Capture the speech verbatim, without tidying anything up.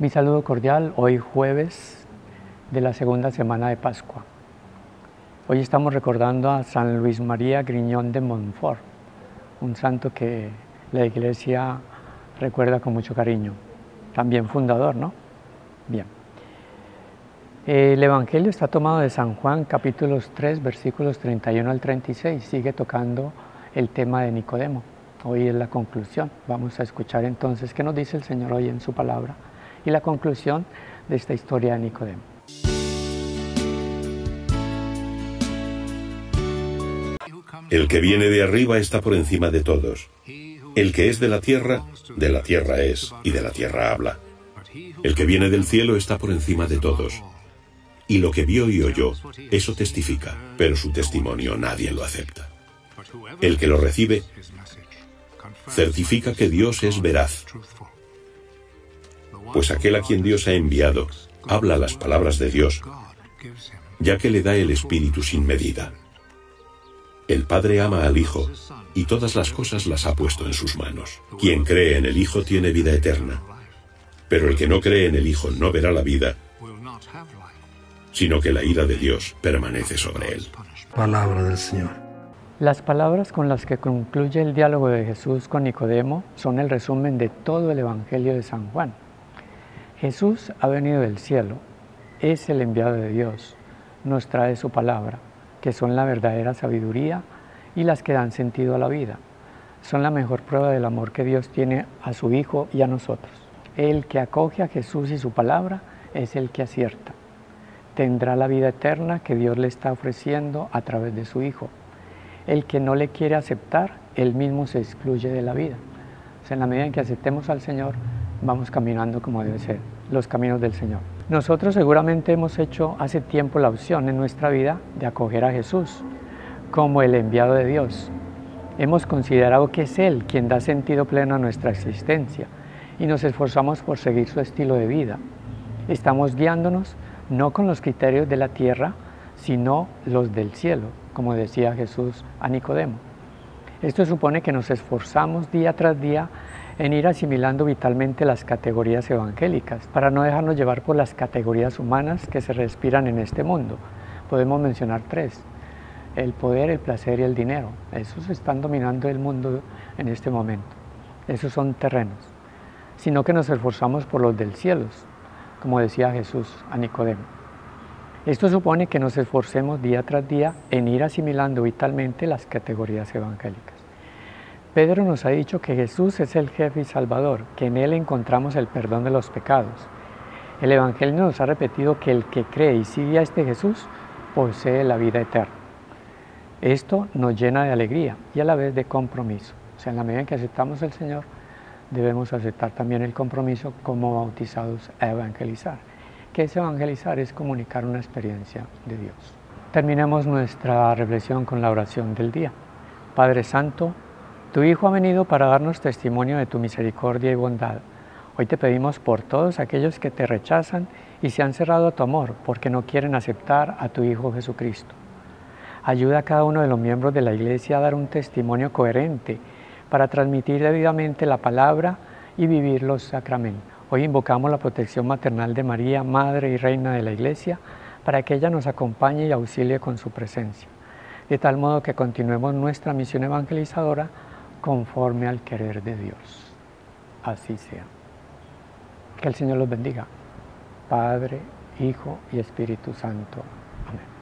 Mi saludo cordial, hoy jueves de la segunda semana de Pascua. Hoy estamos recordando a San Luis María Griñón de Montfort, un santo que la Iglesia recuerda con mucho cariño, también fundador, ¿no? Bien. El Evangelio está tomado de San Juan, capítulos tres, versículos treinta y uno al treinta y seis, sigue tocando el tema de Nicodemo. Hoy es la conclusión. Vamos a escuchar entonces qué nos dice el Señor hoy en su palabra y la conclusión de esta historia de Nicodemo. El que viene de arriba está por encima de todos. El que es de la tierra, de la tierra es, y de la tierra habla. El que viene del cielo está por encima de todos. Y lo que vio y oyó, eso testifica, pero su testimonio nadie lo acepta. El que lo recibe, certifica que Dios es veraz. Pues aquel a quien Dios ha enviado, habla las palabras de Dios, ya que le da el Espíritu sin medida. El Padre ama al Hijo, y todas las cosas las ha puesto en sus manos. Quien cree en el Hijo tiene vida eterna, pero el que no cree en el Hijo no verá la vida, sino que la ira de Dios permanece sobre él. Palabra del Señor. Las palabras con las que concluye el diálogo de Jesús con Nicodemo son el resumen de todo el Evangelio de San Juan. Jesús ha venido del cielo, es el enviado de Dios, nos trae su palabra, que son la verdadera sabiduría y las que dan sentido a la vida. Son la mejor prueba del amor que Dios tiene a su Hijo y a nosotros. El que acoge a Jesús y su palabra es el que acierta. Tendrá la vida eterna que Dios le está ofreciendo a través de su Hijo. El que no le quiere aceptar, él mismo se excluye de la vida. O sea, en la medida en que aceptemos al Señor, vamos caminando como debe ser, los caminos del Señor. Nosotros seguramente hemos hecho hace tiempo la opción en nuestra vida de acoger a Jesús como el enviado de Dios. Hemos considerado que es Él quien da sentido pleno a nuestra existencia y nos esforzamos por seguir su estilo de vida. Estamos guiándonos no con los criterios de la tierra, sino los del cielo, como decía Jesús a Nicodemo. Esto supone que nos esforzamos día tras día en ir asimilando vitalmente las categorías evangélicas, para no dejarnos llevar por las categorías humanas que se respiran en este mundo. Podemos mencionar tres: el poder, el placer y el dinero. Esos están dominando el mundo en este momento. Esos son terrenos. Sino que nos esforzamos por los del cielo, como decía Jesús a Nicodemo. Esto supone que nos esforcemos día tras día en ir asimilando vitalmente las categorías evangélicas. Pedro nos ha dicho que Jesús es el jefe y salvador, que en Él encontramos el perdón de los pecados. El Evangelio nos ha repetido que el que cree y sigue a este Jesús posee la vida eterna. Esto nos llena de alegría y a la vez de compromiso. O sea, en la medida en que aceptamos al Señor, debemos aceptar también el compromiso como bautizados a evangelizar. ¿Qué es evangelizar? Es comunicar una experiencia de Dios. Terminemos nuestra reflexión con la oración del día. Padre Santo, tu Hijo ha venido para darnos testimonio de tu misericordia y bondad. Hoy te pedimos por todos aquellos que te rechazan y se han cerrado a tu amor porque no quieren aceptar a tu Hijo Jesucristo. Ayuda a cada uno de los miembros de la Iglesia a dar un testimonio coherente para transmitir debidamente la palabra y vivir los sacramentos. Hoy invocamos la protección maternal de María, Madre y Reina de la Iglesia, para que ella nos acompañe y auxilie con su presencia, de tal modo que continuemos nuestra misión evangelizadora conforme al querer de Dios. Así sea. Que el Señor los bendiga. Padre, Hijo y Espíritu Santo. Amén.